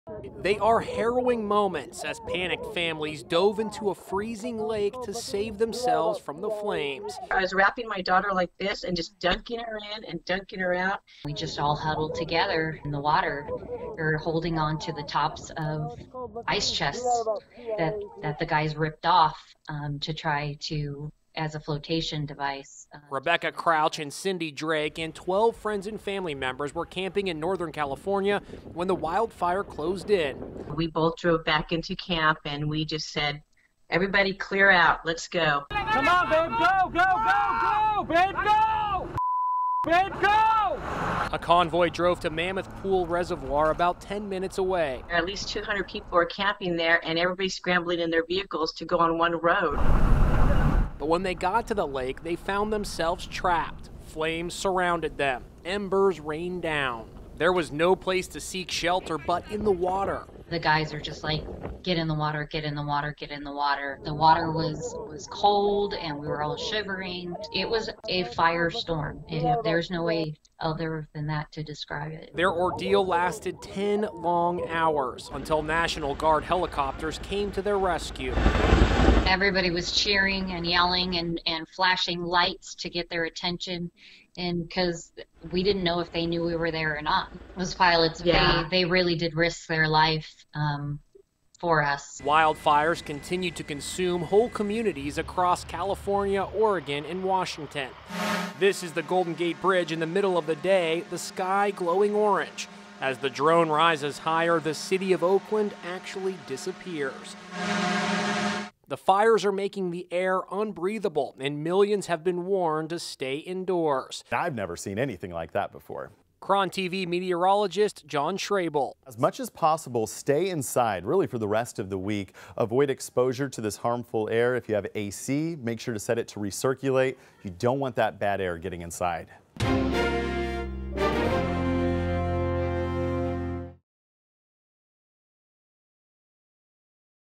They are harrowing moments as panicked families dove into a freezing lake to save themselves from the flames. I was wrapping my daughter like this and just dunking her in and dunking her out. We just all huddled together in the water. We were holding on to the tops of ice chests that the guys ripped off to try to as a flotation device. Rebecca Crouch and Cindy Drake and 12 friends and family members were camping in Northern California when the wildfire closed in. We both drove back into camp and we just said, everybody clear out, let's go. Come on, babe, go, go, go, go, babe, go! Babe, go! A convoy drove to Mammoth Pool Reservoir about 10 minutes away. At least 200 people were camping there and everybody scrambling in their vehicles to go on one road. But when they got to the lake, they found themselves trapped. Flames surrounded them. Embers rained down. There was no place to seek shelter but in the water. The guys are just like, get in the water, get in the water, get in the water. The water was cold and we were all shivering. It was a firestorm. There's no way other than that to describe it. Their ordeal lasted 10 long hours until National Guard helicopters came to their rescue. Everybody was cheering and yelling and flashing lights to get their attention, and because we didn't know if they knew we were there or not. Those pilots, they really did risk their life for us. Wildfires continued to consume whole communities across California, Oregon, and Washington. This is the Golden Gate Bridge in the middle of the day, the sky glowing orange. As the drone rises higher, the city of Oakland actually disappears. The fires are making the air unbreathable, and millions have been warned to stay indoors. I've never seen anything like that before. Cron TV meteorologist John Schrabel. As much as possible, stay inside, really, for the rest of the week. Avoid exposure to this harmful air. If you have AC, make sure to set it to recirculate. You don't want that bad air getting inside.